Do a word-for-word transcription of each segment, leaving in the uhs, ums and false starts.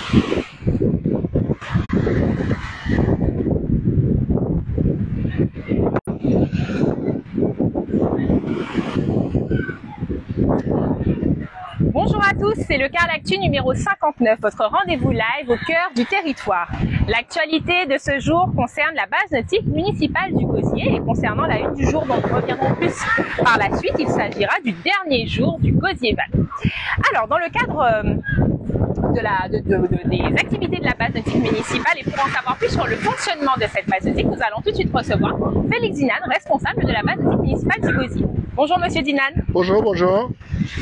Bonjour à tous, c'est le Car Actu numéro cinquante-neuf, votre rendez-vous live au cœur du territoire. L'actualité de ce jour concerne la base nautique municipale du Gosier et concernant la une du jour dont nous reviendrons plus par la suite, il s'agira du dernier jour du Gosier-Val. Alors, dans le cadre euh, de la, de, de, de, des activités de la base nautique municipale et pour en savoir plus sur le fonctionnement de cette base nautique, nous allons tout de suite recevoir Félix Dinan, responsable de la base nautique municipale du Gosier. Bonjour Monsieur Dinan. Bonjour, bonjour.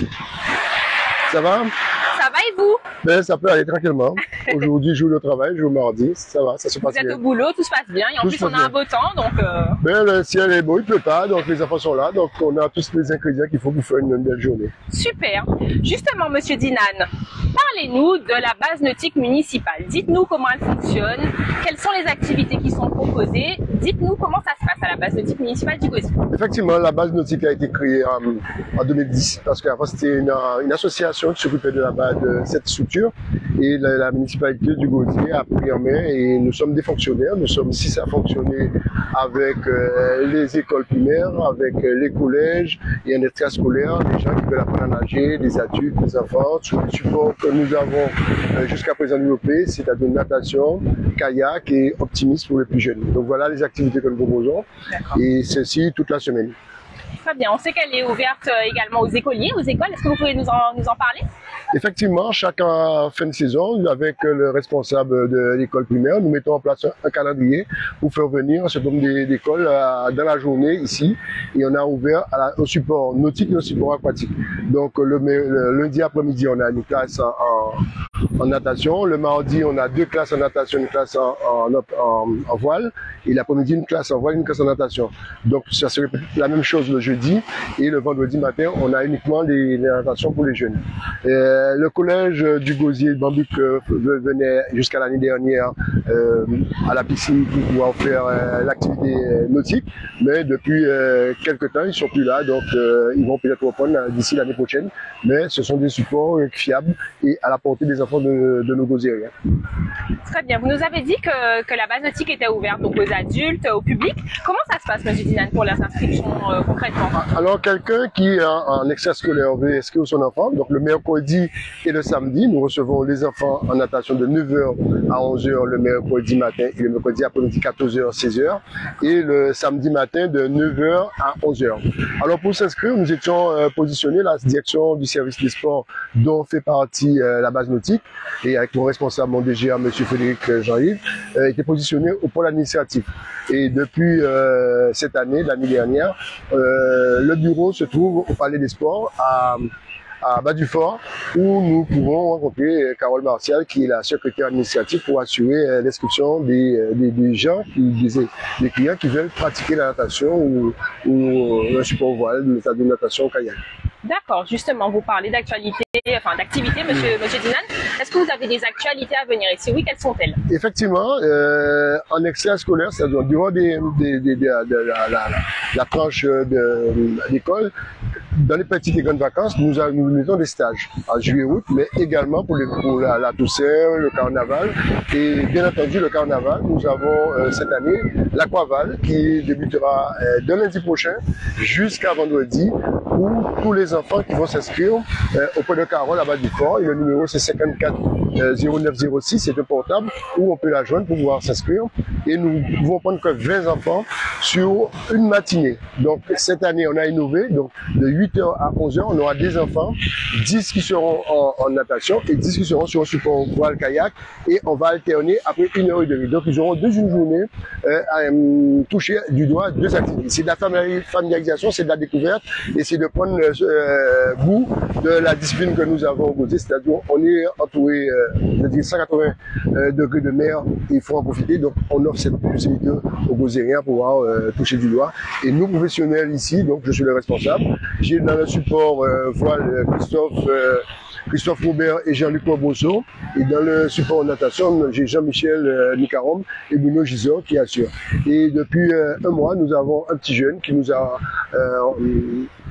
Ça va? Ça va et vous? Ben, ça peut aller tranquillement. Aujourd'hui, jour de travail, jour mardi, ça va, ça se passe bien. Vous êtes au boulot, tout se passe bien et en tout plus on a un beau temps donc... Euh... Ben, le ciel est beau, il ne pleut pas, donc les enfants sont là, donc on a tous les ingrédients qu'il faut pour faire une belle journée. Super. Justement, Monsieur Dinan, parlez-nous de la base nautique municipale. Dites-nous comment elle fonctionne, quelles sont les activités qui sont proposées. Dites-nous comment ça se passe à la base nautique municipale du Gosier. Effectivement, la base nautique a été créée en, en deux mille dix, parce qu'avant c'était une, une association qui s'occupait de la base de cette structure, et la, la municipalité du Gosier a pris en main, et nous sommes des fonctionnaires, nous sommes six à fonctionner avec euh, les écoles primaires, avec euh, les collèges et un extrascolaire, des gens qui veulent apprendre à nager, des adultes, des enfants, sur les supports que nous avons euh, jusqu'à présent développés, c'est-à-dire natation, kayak et optimisme pour les plus jeunes. Donc voilà les activités que nous proposons, et ceci toute la semaine. Très bien, on sait qu'elle est ouverte également aux écoliers, aux écoles. Est-ce que vous pouvez nous en, nous en parler? Effectivement, chaque fin de saison, avec le responsable de l'école primaire, nous mettons en place un calendrier pour faire venir un certain nombre d'écoles dans la journée ici. Et on a ouvert à la, au support nautique et au support aquatique. Donc le, le lundi après-midi, on a une classe en, en, en natation. Le mardi, on a deux classes en natation, une classe en, en, en, en voile. Et l'après-midi, une classe en voile, une classe en natation. Donc ça serait la même chose le jeudi. Et le vendredi matin, on a uniquement les, les natations pour les jeunes. Et le collège du Gosier Bambic euh, venait jusqu'à l'année dernière euh, à la piscine pour pouvoir faire euh, l'activité nautique, mais depuis euh, quelques temps ils sont plus là, donc euh, ils vont peut-être reprendre d'ici l'année prochaine, mais ce sont des supports fiables et à la portée des enfants de, de nos Gosieriens. Très bien, vous nous avez dit que, que la base nautique était ouverte donc aux adultes, au public. Comment ça se passe, M. Dinan, pour les inscriptions euh, concrètement? Alors quelqu'un qui est en extrascolaire veut inscrire son enfant, donc le mercredi et le samedi, nous recevons les enfants en natation de neuf heures à onze heures le mercredi matin et le mercredi après-midi quatorze heures à seize heures et le samedi matin de neuf heures à onze heures. Alors pour s'inscrire, nous étions euh, positionnés, la direction du service des sports dont fait partie euh, la base nautique et avec mon responsable, mon D G A, M. Frédéric Jean-Yves, euh, était positionné au pôle administratif. Et depuis euh, cette année, l'année dernière, euh, le bureau se trouve au Palais des Sports à à Bas-du-Fort, où nous pouvons rencontrer Carole Martial, qui est la secrétaire administrative, pour assurer l'inscription des, des, des gens, qui, des, des clients qui veulent pratiquer la natation ou, ou un support voile, de natation au kayak. D'accord, justement, vous parlez d'actualité, enfin d'activité, monsieur, monsieur Dinan. Est-ce que vous avez des actualités à venir? Et si oui, quelles sont-elles? Effectivement, euh, en extrascolaire, c'est-à-dire durant des, des, des, des, de la, la, la tranche de l'école, dans les petites et grandes vacances, nous, nous mettons des stages en juillet-août, mais également pour, les, pour la, la Toussaint, le carnaval. Et bien entendu, le carnaval, nous avons euh, cette année l'aquaval qui débutera euh, de lundi prochain jusqu'à vendredi, où tous les enfants qui vont s'inscrire euh, auprès de Carole à Bas-du-Fort, et le numéro c'est cinquante-quatre zéro neuf zéro six, c'est un portable où on peut la joindre pour pouvoir s'inscrire. Et nous pouvons prendre que vingt enfants sur une matinée. Donc cette année, on a innové, donc de huit heures à onze heures, on aura des enfants, dix qui seront en, en natation et dix qui seront sur un support voile kayak, et on va alterner après une heure et demie. Donc ils auront deux une journée euh, à euh, toucher du doigt deux activités. C'est de la familiarisation, c'est de la découverte, et c'est de prendre euh, goût de la discipline que nous avons au côté, c'est-à-dire on est entouré euh, de cent quatre-vingts euh, degrés de mer, il faut en profiter, donc on offre cette possibilité aux Gosieriens pour pouvoir euh, toucher du doigt. Et nous professionnels ici, donc je suis le responsable, j'ai dans le support euh, voile Christophe euh, Christophe Robert et Jean-Luc Bosso, et dans le support natation, j'ai Jean-Michel euh, Nicarom et Bruno Gisor qui assurent. Et depuis euh, un mois, nous avons un petit jeune qui nous a euh,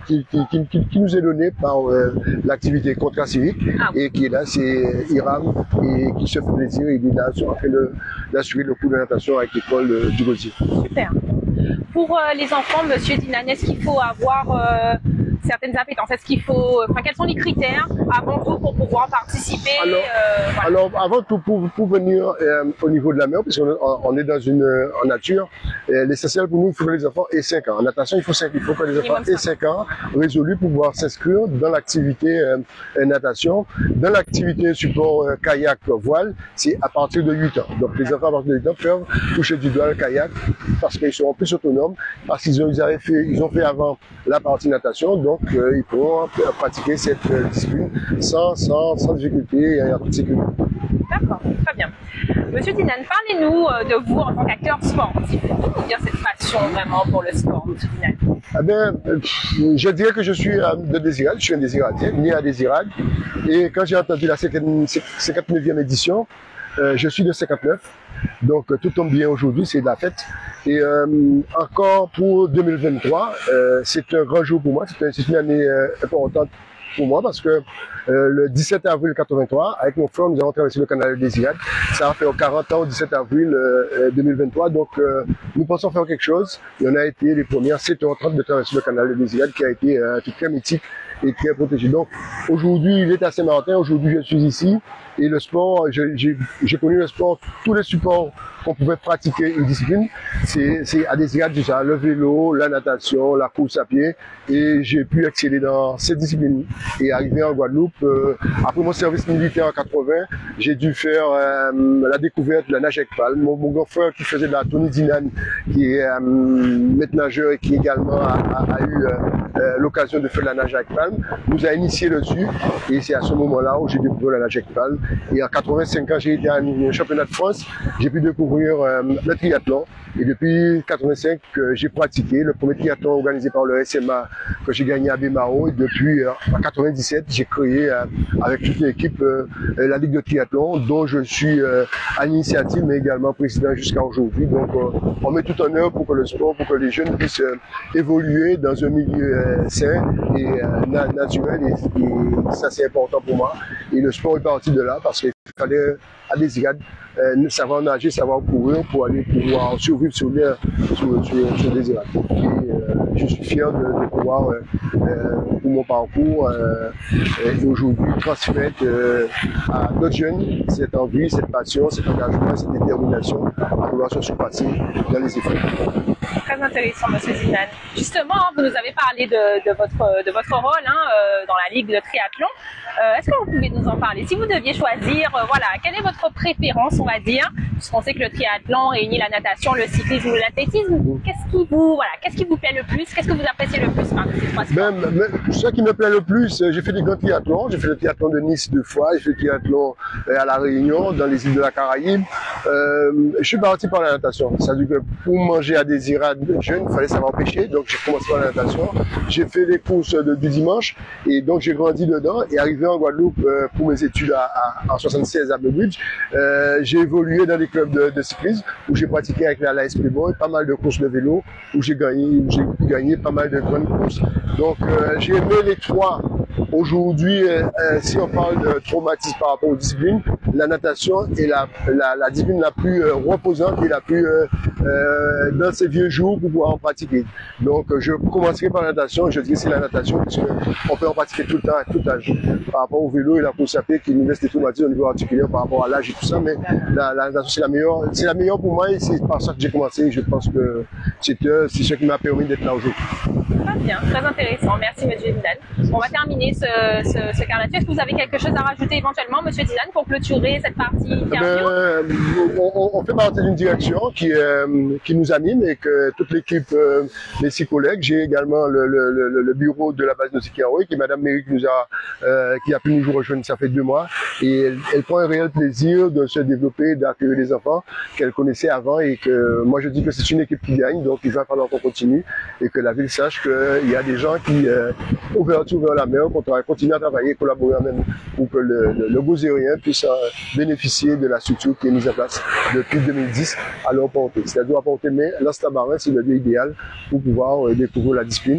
qui, qui, qui, qui, qui nous est donné par euh, l'activité Contrat Civique, ah. et qui est là, c'est Iram, et qui se fait plaisir, il est là en train d'assurer le cours de natation avec l'école euh, du Gosier. Super. Pour euh, les enfants, Monsieur Dinan, est-ce qu'il faut avoir euh, certaines appétences? Est-ce qu'il faut, enfin, quels sont les critères avant tout pour pouvoir participer? Alors, euh, voilà. alors avant tout, pour, pour venir euh, au niveau de la mer, puisqu'on on est dans une euh, en nature, euh, l'essentiel pour nous, il faut que les enfants aient cinq ans. En natation, il faut cinq, il faut que les enfants aient cinq ans résolus pour pouvoir s'inscrire dans l'activité euh, natation. Dans l'activité support euh, kayak voile, c'est à partir de huit ans. Donc les enfants à partir de huit ans peuvent toucher du doigt le kayak parce qu'ils seront plus autonomes, parce qu'ils ont, ils avaient fait, ils ont fait avant la partie natation, donc euh, ils pourront pratiquer cette euh, discipline sans, sans, sans difficulté et en toute sécurité. D'accord, très bien. Monsieur Dinan, parlez-nous euh, de vous en tant qu'acteur sportif. Comment dire cette passion vraiment pour le sport, Monsieur Dinan? Eh bien, euh, je dirais que je suis euh, de Désirade, je suis un Désiradien, né à Désirade, et quand j'ai entendu la cinquante-neuvième édition, euh, je suis de cinquante-neuf. Donc tout tombe bien aujourd'hui, c'est de la fête. Et euh, encore pour deux mille vingt-trois, euh, c'est un grand jour pour moi, c'est une année euh, importante pour moi parce que euh, le dix-sept avril quatre-vingt-trois, avec mon frère, nous avons traversé le canal de Désirade. Ça a fait quarante ans au dix-sept avril euh, deux mille vingt-trois, donc euh, nous pensons faire quelque chose. Et on a été les premières sept heures trente de traverser le canal de Désirade qui a été euh, très mythique et très protégé. Donc aujourd'hui, il est à Saint-Martin, aujourd'hui je suis ici. Et le sport, j'ai connu le sport, tous les supports qu'on pouvait pratiquer une discipline, c'est à Désirade déjà, le vélo, la natation, la course à pied, et j'ai pu exceller dans ces disciplines. Et arrivé en Guadeloupe, euh, après mon service militaire en quatre-vingts, j'ai dû faire euh, la découverte de la nage avec palme. Mon, mon grand frère qui faisait de la Tony Dinan, qui est euh, maître nageur et qui également a, a, a eu euh, euh, l'occasion de faire de la nage avec palme, nous a initié dessus, et c'est à ce moment-là où j'ai découvert la nage avec palme. Et en quatre-vingt-cinq ans, j'ai été à un championnat de France, j'ai pu découvrir euh, le triathlon. Et depuis quatre-vingt-cinq, euh, j'ai pratiqué le premier triathlon organisé par le S M A que j'ai gagné à Bémaro. Et depuis euh, en quatre-vingt-dix-sept, j'ai créé euh, avec toute l'équipe euh, la Ligue de triathlon, dont je suis euh, à l'initiative, mais également président jusqu'à aujourd'hui. Donc, euh, on met tout en œuvre pour que le sport, pour que les jeunes puissent euh, évoluer dans un milieu euh, sain et euh, na naturel. Et, et ça, c'est important pour moi. Et le sport est parti de là parce qu'il fallait à Désirade euh, savoir nager, savoir courir pour aller pouvoir survivre sur l'air, sur, sur, sur Désirade. Et euh, je suis fier de, de pouvoir, euh, euh, pour mon parcours, euh, et aujourd'hui transmettre euh, à d'autres jeunes cette envie, cette passion, cet engagement, cette détermination à vouloir se surpasser dans les efforts. Très intéressant, Monsieur Dinan. Justement, vous nous avez parlé de, de, votre, de votre rôle hein, euh, dans la Ligue de triathlon. Euh, Est-ce que vous pouvez nous en parler? Si vous deviez choisir, euh, voilà, quelle est votre préférence, on va dire, puisqu'on sait que le triathlon réunit la natation, le cyclisme ou l'athlétisme. Qu'est-ce qui vous, voilà, qu'est-ce qui vous plaît le plus? Qu'est-ce que vous appréciez le plus parmi ces trois sports? Même, même, ce qui me plaît le plus, j'ai fait des grands triathlons. J'ai fait le triathlon de Nice deux fois, j'ai fait le triathlon à La Réunion, dans les îles de la Caraïbe. Euh, je suis parti par la natation. Ça veut dire que pour manger à Désirade jeune, il fallait savoir pêcher, donc j'ai commencé par la natation. J'ai fait les courses de, du dimanche et donc j'ai grandi dedans. Et arrivé en Guadeloupe euh, pour mes études à, à, en soixante-seize à Bridge, euh, j'ai évolué dans des clubs de, de cyclisme où j'ai pratiqué avec la l'A S Playboy pas mal de courses de vélo, où j'ai gagné, j'ai gagné pas mal de grandes courses. Donc euh, j'ai aimé les trois. Aujourd'hui, euh, si on parle de traumatisme par rapport aux disciplines, la natation est la, la, la discipline la plus euh, reposante et la plus euh, euh, dans ces vieux jours pour pouvoir en pratiquer. Donc je commencerai par la natation, je dirais c'est la natation puisque on peut en pratiquer tout le temps, à tout âge. Par rapport au vélo et la course à pied qui nous laisse des traumatismes au niveau articulaire par rapport à l'âge et tout ça, mais la, la natation c'est la meilleure, c'est la meilleure pour moi et c'est par ça que j'ai commencé. Je pense que c'est euh, ce qui m'a permis d'être là aujourd'hui. Très bien, très intéressant. Merci, Monsieur Dinan. On va terminer ce, ce, ce quart d'heure. Est-ce que vous avez quelque chose à rajouter éventuellement, Monsieur Dinan, pour clôturer cette partie interview? euh, on, on fait partie d'une direction qui, euh, qui nous anime et que toute l'équipe, euh, mes six collègues, j'ai également le, le, le, le bureau de la base de Sikiaroui, qui Madame Méric nous a, euh, qui a pu nous rejoindre, ça fait deux mois, et elle, elle prend un réel plaisir de se développer, d'accueillir des enfants qu'elle connaissait avant et que moi je dis que c'est une équipe qui gagne, donc il va falloir qu'on continue et que la ville sache qu'il y a des gens qui, euh, ouverture vers la mer, qu'on continue à travailler, collaborer même pour que le, le, le Gosérien puisse euh, bénéficier de la structure qui est mise en place depuis deux mille dix à leur portée. C'est-à-dire à porter, mais l'Instabarin, c'est le lieu idéal pour pouvoir euh, découvrir la discipline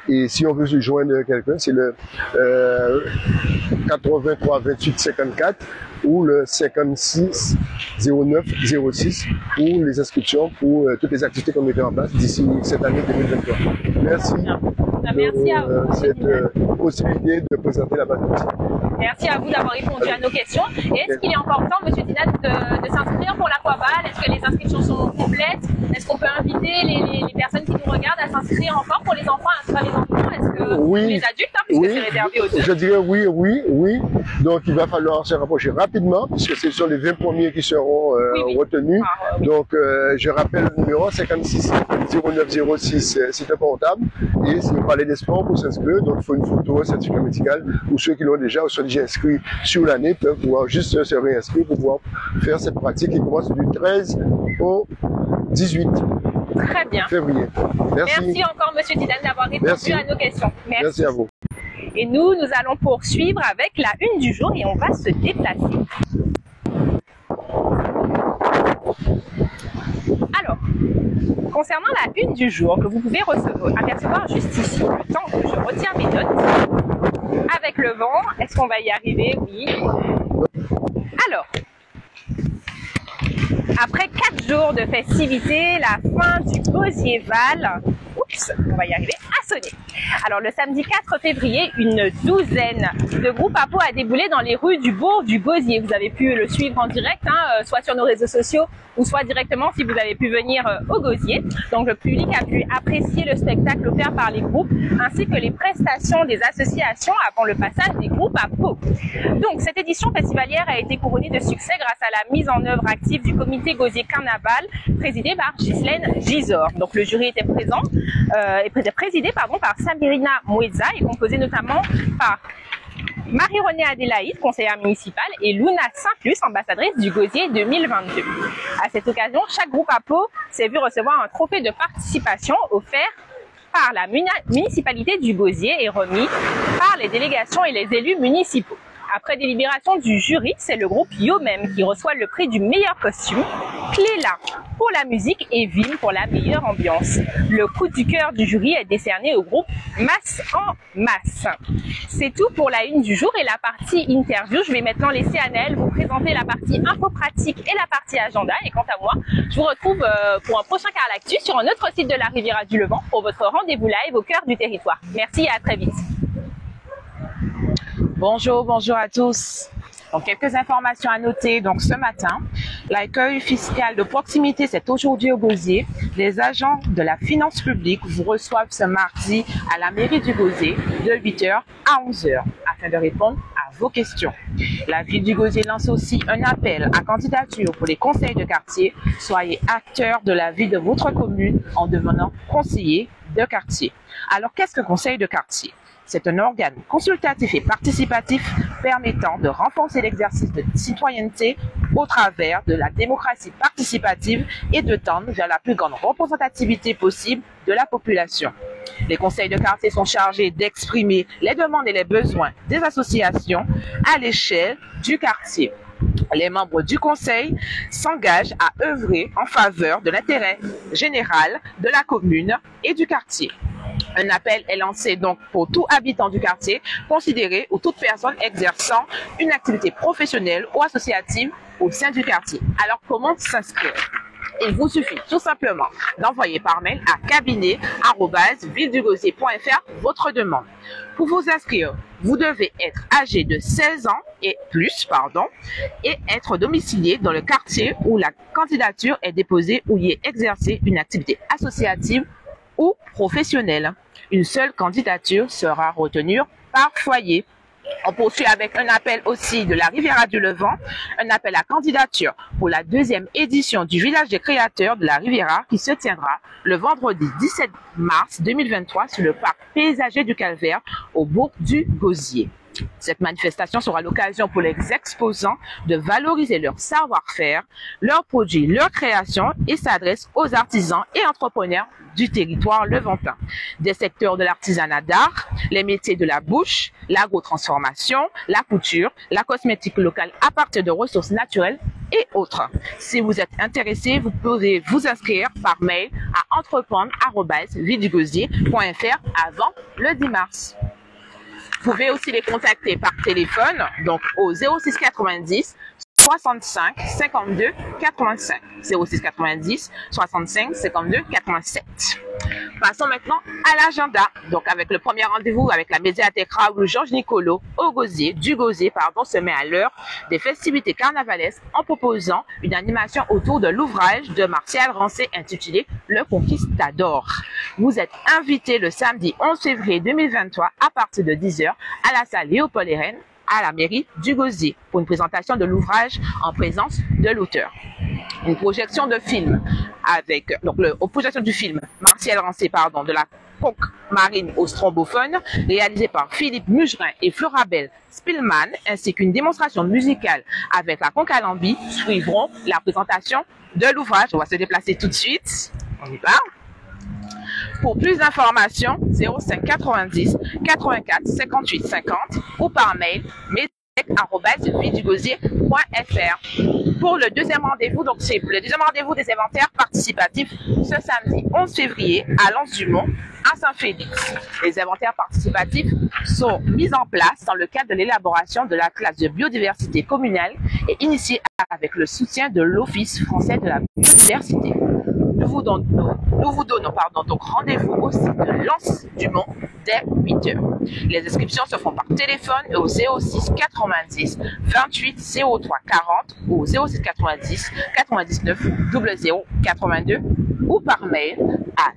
Et si on veut se joindre quelqu'un, c'est le euh, quatre-vingt-trois vingt-huit cinquante-quatre ou le cinquante-six zéro neuf zéro six pour les inscriptions pour euh, toutes les activités qu'on mettait en place d'ici cette année deux mille vingt-trois. Merci. Merci à vous. Euh, cette euh, possibilité de présenter la base d'outils. Merci à vous d'avoir répondu à nos questions. Et est-ce qu'il est encore temps, M. Dinan, de, de s'inscrire pour l'Aquabal? Est-ce que les inscriptions sont complètes? Est-ce qu'on peut inviter les, les, les personnes qui nous regardent à s'inscrire encore pour les enfants, à inscrire les enfants? Est-ce que oui, les adultes, hein, puisque oui, c'est réservé aux adultes? Je dirais oui, oui, oui. Donc il va falloir se rapprocher rapidement, puisque ce sont les vingt premiers qui seront euh, oui, oui. retenus. Ah, oui. Donc euh, je rappelle le numéro cinquante-six zéro neuf zéro six, c'est un portable. Et si vous parlez des sports pour s'inscrire, donc il faut une photo, un certificat médical, ou ceux qui l'ont déjà ou sont déjà inscrits sur l'année peuvent pouvoir juste se réinscrire pour pouvoir faire cette pratique qui commence du treize au dix-huit Très bien. février. Merci. Merci encore, M. Dinan, d'avoir répondu Merci. à nos questions. Merci. Merci à vous. Et nous, nous allons poursuivre avec la une du jour et on va se déplacer. Alors, concernant la une du jour que vous pouvez recevoir, apercevoir juste ici, le temps que je retiens mes notes, avec le vent, est-ce qu'on va y arriver? Oui. Alors, après quatre jours de festivités, la fin du Gosierval, oups, on va y arriver, a sonné. Alors le samedi quatre février, une douzaine de groupes à peau a déboulé dans les rues du bourg du Gosier. Vous avez pu le suivre en direct, hein, soit sur nos réseaux sociaux ou soit directement si vous avez pu venir au Gosier. Donc le public a pu apprécier le spectacle offert par les groupes ainsi que les prestations des associations avant le passage des groupes à peau. Donc cette édition festivalière a été couronnée de succès grâce à la mise en œuvre active du comité Gosier Carnaval présidé par Ghislaine Gisor. Donc le jury était présent euh, et présidé pardon par Samirina Moueza et composé notamment par Marie-Renée Adélaïde, conseillère municipale, et Luna Saint-Plus, ambassadrice du Gosier deux mille vingt-deux. À cette occasion, chaque groupe à peau s'est vu recevoir un trophée de participation offert par la municipalité du Gosier et remis par les délégations et les élus municipaux. Après délibération du jury, c'est le groupe Yomem qui reçoit le prix du meilleur costume, Cléla pour la musique et Vim pour la meilleure ambiance. Le coup du cœur du jury est décerné au groupe Masse en Masse. C'est tout pour la une du jour et la partie interview. Je vais maintenant laisser Anaëlle vous présenter la partie info pratique et la partie agenda. Et quant à moi, je vous retrouve pour un prochain Carlactu sur un autre site de la Riviera du Levant pour votre rendez-vous live au cœur du territoire. Merci et à très vite. Bonjour, bonjour à tous. Donc, quelques informations à noter. Donc, ce matin, l'accueil fiscal de proximité, c'est aujourd'hui au Gosier. Les agents de la finance publique vous reçoivent ce mardi à la mairie du Gosier de huit heures à onze heures afin de répondre à vos questions. La ville du Gosier lance aussi un appel à candidature pour les conseils de quartier. Soyez acteurs de la vie de votre commune en devenant conseiller de quartier. Alors, qu'est-ce que conseil de quartier? C'est un organe consultatif et participatif permettant de renforcer l'exercice de citoyenneté au travers de la démocratie participative et de tendre vers la plus grande représentativité possible de la population. Les conseils de quartier sont chargés d'exprimer les demandes et les besoins des associations à l'échelle du quartier. Les membres du conseil s'engagent à œuvrer en faveur de l'intérêt général de la commune et du quartier. Un appel est lancé donc pour tout habitant du quartier considéré ou toute personne exerçant une activité professionnelle ou associative au sein du quartier. Alors comment s'inscrire? Il vous suffit tout simplement d'envoyer par mail à cabinet arobase ville du gosier point f r votre demande. Pour vous inscrire, vous devez être âgé de seize ans et plus, pardon, et être domicilié dans le quartier où la candidature est déposée ou y est exercée une activité associative ou professionnelle. Une seule candidature sera retenue par foyer. On poursuit avec un appel aussi de la Riviera du Levant, un appel à candidature pour la deuxième édition du Village des créateurs de la Riviera qui se tiendra le vendredi dix-sept mars deux mille vingt-trois sur le parc paysager du Calvaire au bourg du Gosier. Cette manifestation sera l'occasion pour les exposants de valoriser leur savoir-faire, leurs produits, leurs créations et s'adresse aux artisans et entrepreneurs du territoire levantin. Des secteurs de l'artisanat d'art, les métiers de la bouche, l'agrotransformation, la couture, la cosmétique locale à partir de ressources naturelles et autres. Si vous êtes intéressé, vous pouvez vous inscrire par mail à entreprendre arobase vidigosier point f r avant le dix mars. Vous pouvez aussi les contacter par téléphone, donc au zéro six quatre-vingt-dix soixante-cinq cinquante-deux quatre-vingt-cinq. zéro six quatre-vingt-dix soixante-cinq cinquante-deux quatre-vingt-sept. Passons maintenant à l'agenda. Donc avec le premier rendez-vous avec la médiathèque Raoul Georges Nicolo au Gosier, du Gosier, pardon, se met à l'heure des festivités carnavalesques en proposant une animation autour de l'ouvrage de Martial Rancé intitulé Le Conquistador. Vous êtes invité le samedi onze février deux mille vingt-trois à partir de dix heures à la salle Léopold Héren à la mairie du Gosier pour une présentation de l'ouvrage en présence de l'auteur. Une projection de film avec, donc le, aux projections du film Martial Rancé, pardon, de la conque marine au strombophone, réalisé par Philippe Mugerin et Florabelle Spillman, ainsi qu'une démonstration musicale avec la conque à lambi, suivront la présentation de l'ouvrage. On va se déplacer tout de suite. On y va. Pour plus d'informations, zéro cinq quatre-vingt-dix quatre-vingt-quatre cinquante-huit cinquante ou par mail médiathèque arobase vidigosier point f r. Pour le deuxième rendez-vous, donc c'est le deuxième rendez-vous des inventaires participatifs ce samedi onze février à Lens-du-Mont, à Saint-Félix. Les inventaires participatifs sont mis en place dans le cadre de l'élaboration de la classe de biodiversité communale et initiés avec le soutien de l'Office français de la biodiversité. Nous vous donnons, nous vous donnons pardon, donc rendez-vous au site de Lens-du-Mont dès huit heures. Les inscriptions se font par téléphone au zéro six quatre-vingt-dix vingt-huit zéro trois quarante ou zéro six quatre-vingt-dix quatre-vingt-dix-neuf zéro zéro quatre-vingt-deux ou par mail à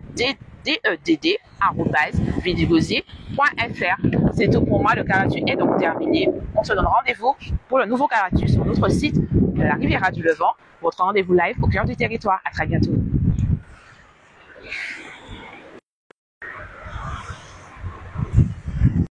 dedd arobase vidigosier point f r. C'est tout pour moi, le Caratu est donc terminé. On se donne rendez-vous pour le nouveau Caratu sur notre site de la Riviera du Levant, votre rendez-vous live au cœur du territoire. À très bientôt.